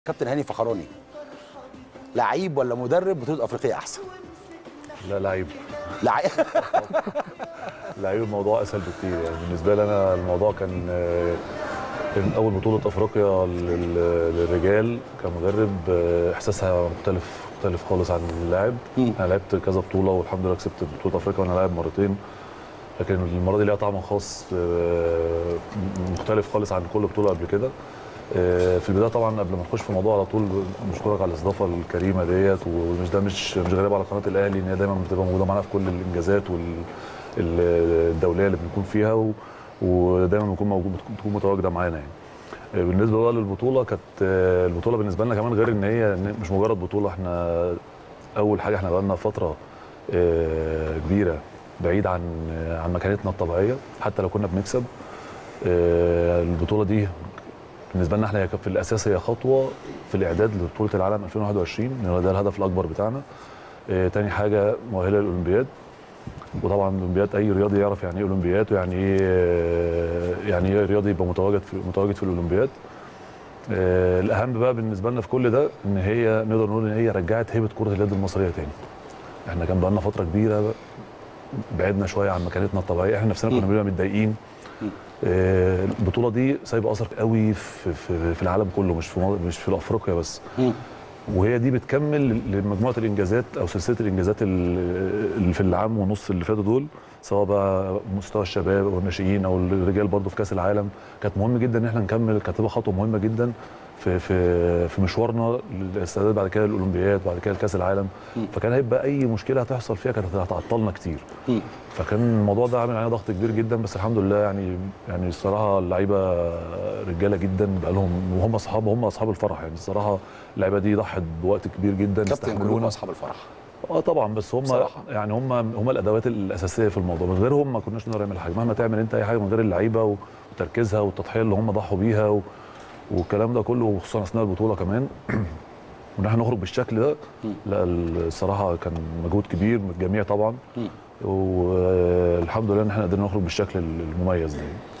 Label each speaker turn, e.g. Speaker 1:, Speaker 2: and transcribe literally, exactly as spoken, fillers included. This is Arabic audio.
Speaker 1: كابتن هاني فخراني لعيب ولا مدرب بطولة افريقيا احسن؟
Speaker 2: لا لعيب.
Speaker 1: لعيب.
Speaker 2: لعيب الموضوع اسهل بكتير، يعني بالنسبه لي انا الموضوع كان كان اول بطوله افريقيا للرجال كمدرب، احساسها مختلف مختلف خالص عن اللاعب. انا لعبت كذا بطوله والحمد لله كسبت بطوله افريقيا وانا لاعب مرتين، لكن المره دي ليها طعم خاص مختلف خالص عن كل بطوله قبل كده. في البدايه طبعا قبل ما نخش في الموضوع على طول بنشكرك على الاستضافه الكريمه ديت، ومش ده مش مش غريب على قناه الاهلي ان هي دايما بتبقى موجوده معانا في كل الانجازات والدوليه اللي بنكون فيها، ودايما بنكون موجود بتكون متواجده معانا يعني. بالنسبه بقى للبطوله، كانت البطوله بالنسبه لنا كمان غير ان هي مش مجرد بطوله، احنا اول حاجه احنا بقى لنا فتره كبيره بعيد عن عن مكانتنا الطبيعيه حتى لو كنا بنكسب. البطوله دي بالنسبه لنا احنا في الاساس هي خطوه في الاعداد لبطوله العالم ألفين وواحد وعشرين، ده الهدف الاكبر بتاعنا. اه تاني حاجه مؤهله للاولمبياد، وطبعا الاولمبياد اي رياضي يعرف يعني ايه اولمبياد ويعني ايه يعني ايه رياضي يبقى متواجد في متواجد في الاولمبياد. اه الاهم بقى بالنسبه لنا في كل ده ان هي نقدر نقول ان هي رجعت هيبه كره اليد المصريه تاني. احنا كان بقى لنا فتره كبيره بعدنا شويه عن مكانتنا الطبيعيه، احنا نفسنا كنا بنبقى متضايقين. البطوله دي سايبه اثر قوي في في, في العالم كله، مش في مش في افريقيا بس، وهي دي بتكمل لمجموعه الانجازات او سلسله الانجازات اللي في العام ونص اللي فاتوا دول، سواء بقى مستوى الشباب او الناشئين او الرجال برضه في كاس العالم. كانت مهم جدا ان احنا نكمل، كانت تبقى خطوه مهمه جدا في في في مشوارنا للاستعداد بعد كده للاولمبياد بعد كده لكاس العالم. فكان هيبقى اي مشكله هتحصل فيها كانت هتعطلنا كتير. فكان الموضوع ده عامل علينا ضغط كبير جدا، بس الحمد لله يعني يعني الصراحه اللعيبه رجاله جدا بقى لهم، وهم اصحاب هم اصحاب الفرح يعني. الصراحه اللعيبه دي ضحت بوقت كبير جدا
Speaker 1: استحملونا اصحاب الفرح.
Speaker 2: اه طبعا، بس هم صراحة. يعني هم هم الادوات الاساسيه في الموضوع، من غيرهم ما كناش نقدر نعمل حاجه. مهما تعمل انت اي حاجه من غير اللعيبه وتركيزها والتضحيه اللي هم ضحوا بيها و... والكلام ده كله، وخصوصا اثناء البطوله كمان وان احنا نخرج بالشكل ده، لا الصراحه كان مجهود كبير من الجميع طبعا، والحمد لله ان احنا قدرنا نخرج بالشكل المميز ده.